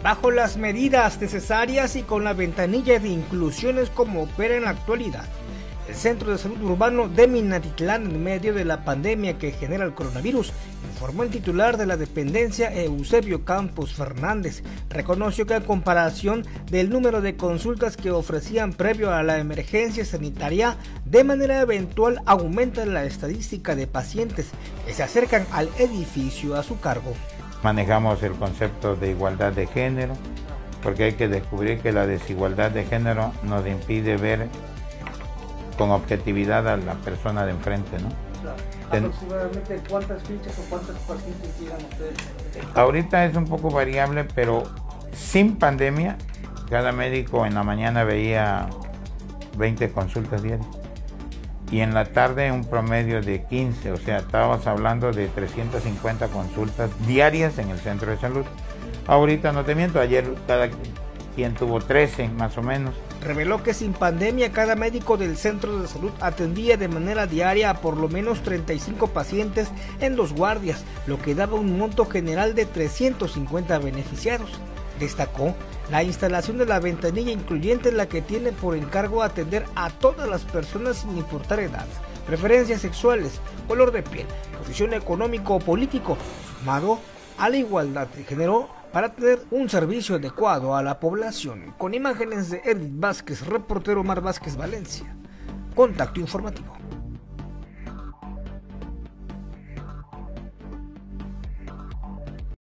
bajo las medidas necesarias y con la ventanilla de inclusiones como opera en la actualidad. El Centro de Salud Urbano de Minatitlán, en medio de la pandemia que genera el coronavirus, informó el titular de la dependencia, Eusebio Campos Fernández. Reconoció que a comparación del número de consultas que ofrecían previo a la emergencia sanitaria, de manera eventual aumenta la estadística de pacientes que se acercan al edificio a su cargo. Manejamos el concepto de igualdad de género, porque hay que descubrir que la desigualdad de género nos impide ver con objetividad a la persona de enfrente, ¿no? ¿Aproximadamente cuántas fichas o cuántos pacientes llegan ustedes? Ahorita es un poco variable, pero sin pandemia, cada médico en la mañana veía 20 consultas diarias y en la tarde un promedio de 15, o sea, estábamos hablando de 350 consultas diarias en el centro de salud. Ahorita no te miento, ayer cada quien tuvo 13 más o menos. Reveló que sin pandemia cada médico del centro de salud atendía de manera diaria a por lo menos 35 pacientes en 2 guardias, lo que daba un monto general de 350 beneficiados. Destacó la instalación de la ventanilla incluyente, la que tiene por encargo atender a todas las personas sin importar edad, preferencias sexuales, color de piel, posición económico o político, sumado a la igualdad de género, para tener un servicio adecuado a la población. Con imágenes de Edith Vázquez, reportero Omar Vázquez, Valencia. Contacto informativo.